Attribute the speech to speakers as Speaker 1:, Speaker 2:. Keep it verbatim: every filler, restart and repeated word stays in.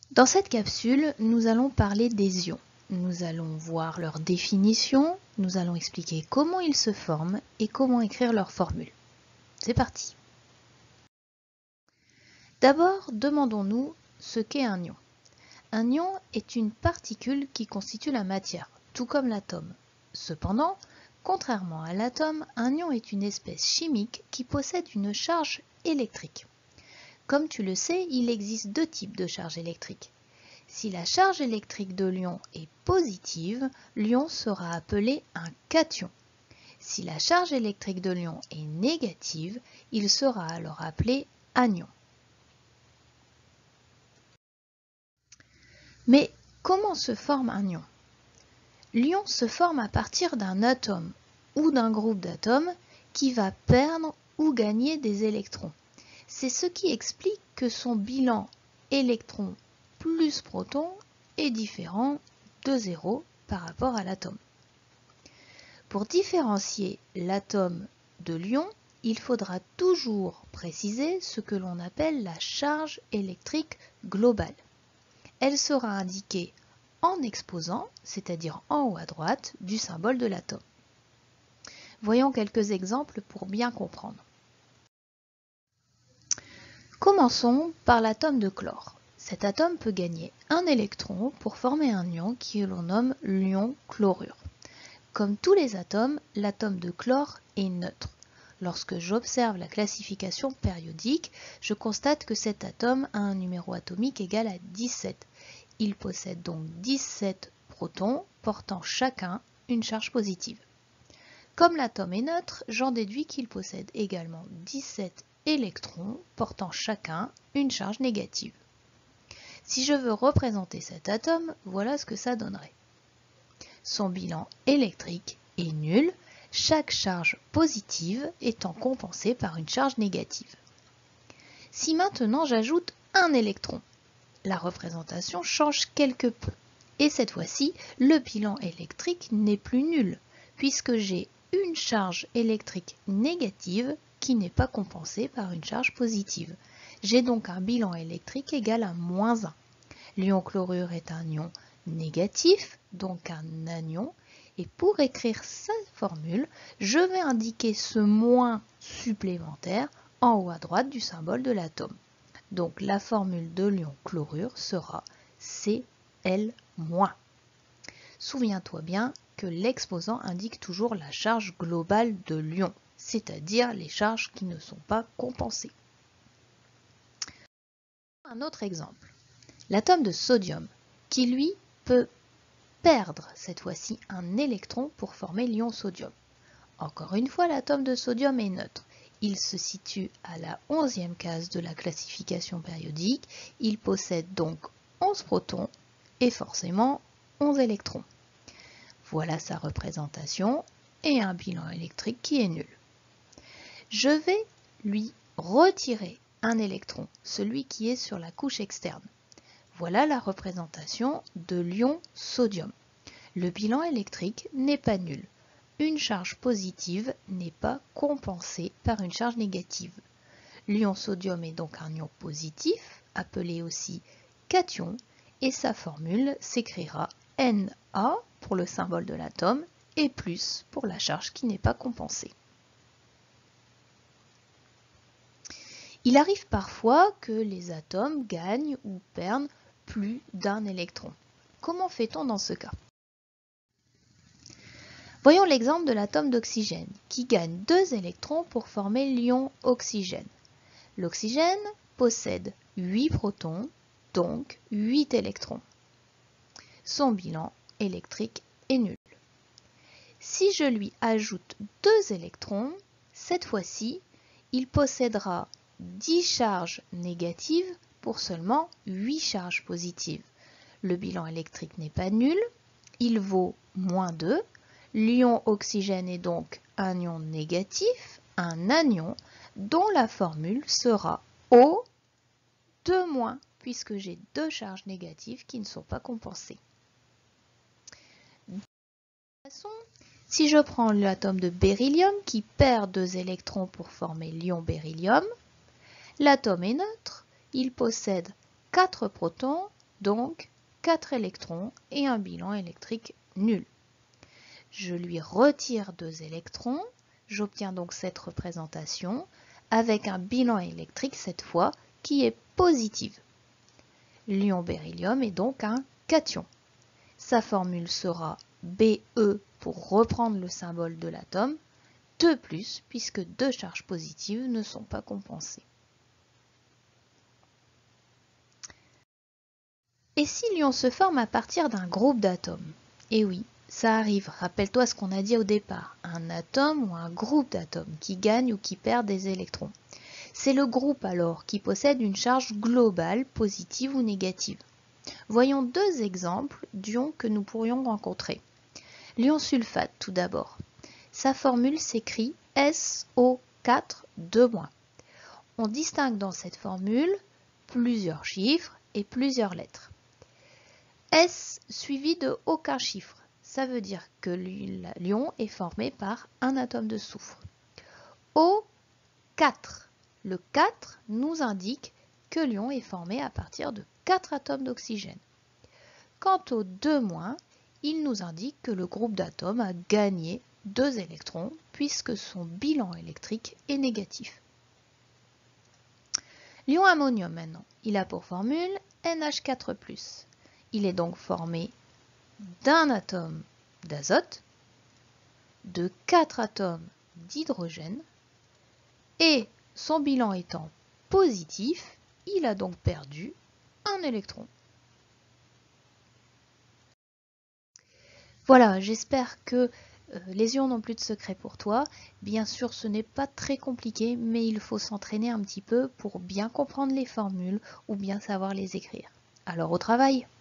Speaker 1: Dans cette capsule, nous allons parler des ions. Nous allons voir leur définition, nous allons expliquer comment ils se forment et comment écrire leur formule. C'est parti! D'abord, demandons-nous ce qu'est un ion. Un ion est une particule qui constitue la matière, tout comme l'atome. Cependant, contrairement à l'atome, un ion est une espèce chimique qui possède une charge électrique. Comme tu le sais, il existe deux types de charges électriques. Si la charge électrique de l'ion est positive, l'ion sera appelé un cation. Si la charge électrique de l'ion est négative, il sera alors appelé anion. Mais comment se forme un ion? L'ion se forme à partir d'un atome ou d'un groupe d'atomes qui va perdre ou gagner des électrons. C'est ce qui explique que son bilan électron plus proton est différent de zéro par rapport à l'atome. Pour différencier l'atome de l'ion, il faudra toujours préciser ce que l'on appelle la charge électrique globale. Elle sera indiquée en exposant, c'est-à-dire en haut à droite, du symbole de l'atome. Voyons quelques exemples pour bien comprendre. Commençons par l'atome de chlore. Cet atome peut gagner un électron pour former un ion que l'on nomme l'ion chlorure. Comme tous les atomes, l'atome de chlore est neutre. Lorsque j'observe la classification périodique, je constate que cet atome a un numéro atomique égal à dix-sept. Il possède donc dix-sept protons portant chacun une charge positive. Comme l'atome est neutre, j'en déduis qu'il possède également dix-sept électrons portant chacun une charge négative. Si je veux représenter cet atome, voilà ce que ça donnerait. Son bilan électrique est nul, chaque charge positive étant compensée par une charge négative. Si maintenant j'ajoute un électron, la représentation change quelque peu. Et cette fois-ci, le bilan électrique n'est plus nul, puisque j'ai une charge électrique négative qui n'est pas compensée par une charge positive. J'ai donc un bilan électrique égal à moins un. L'ion chlorure est un ion négatif, donc un anion. Et pour écrire cette formule, je vais indiquer ce moins supplémentaire en haut à droite du symbole de l'atome. Donc la formule de l'ion chlorure sera C L moins. Souviens-toi bien que l'exposant indique toujours la charge globale de l'ion, c'est-à-dire les charges qui ne sont pas compensées. Un autre exemple, l'atome de sodium, qui lui peut perdre cette fois-ci un électron pour former l'ion sodium. Encore une fois, l'atome de sodium est neutre. Il se situe à la onzième case de la classification périodique. Il possède donc onze protons et forcément onze électrons. Voilà sa représentation et un bilan électrique qui est nul. Je vais lui retirer un électron, celui qui est sur la couche externe. Voilà la représentation de l'ion sodium. Le bilan électrique n'est pas nul. Une charge positive n'est pas compensée par une charge négative. L'ion sodium est donc un ion positif, appelé aussi cation, et sa formule s'écrira Na pour le symbole de l'atome et plus pour la charge qui n'est pas compensée. Il arrive parfois que les atomes gagnent ou perdent plus d'un électron. Comment fait-on dans ce cas? Voyons l'exemple de l'atome d'oxygène, qui gagne deux électrons pour former l'ion oxygène. L'oxygène possède huit protons, donc huit électrons. Son bilan électrique est nul. Si je lui ajoute deux électrons, cette fois-ci, il possédera dix charges négatives pour seulement huit charges positives. Le bilan électrique n'est pas nul, il vaut moins deux. L'ion oxygène est donc un ion négatif, un anion, dont la formule sera O deux moins, puisque j'ai deux charges négatives qui ne sont pas compensées. De toute façon, si je prends l'atome de beryllium qui perd deux électrons pour former l'ion beryllium, l'atome est neutre, il possède quatre protons donc quatre électrons et un bilan électrique nul. Je lui retire deux électrons, j'obtiens donc cette représentation avec un bilan électrique cette fois qui est positif. L'ion beryllium est donc un cation. Sa formule sera Be pour reprendre le symbole de l'atome, deux plus puisque deux charges positives ne sont pas compensées. Et si l'ion se forme à partir d'un groupe d'atomes? Eh oui, ça arrive, rappelle-toi ce qu'on a dit au départ, un atome ou un groupe d'atomes qui gagne ou qui perd des électrons. C'est le groupe alors qui possède une charge globale positive ou négative. Voyons deux exemples d'ions que nous pourrions rencontrer. L'ion sulfate tout d'abord. Sa formule s'écrit S O quatre deux-. On distingue dans cette formule plusieurs chiffres et plusieurs lettres. S suivi de aucun chiffre, ça veut dire que l'ion est formé par un atome de soufre. O quatre, le quatre nous indique que l'ion est formé à partir de quatre atomes d'oxygène. Quant au deux-, il nous indique que le groupe d'atomes a gagné deux électrons puisque son bilan électrique est négatif. L'ion ammonium maintenant, il a pour formule N H quatre plus. Il est donc formé d'un atome d'azote, de quatre atomes d'hydrogène et son bilan étant positif, il a donc perdu un électron. Voilà, j'espère que euh, les ions n'ont plus de secret pour toi. Bien sûr, ce n'est pas très compliqué, mais il faut s'entraîner un petit peu pour bien comprendre les formules ou bien savoir les écrire. Alors au travail!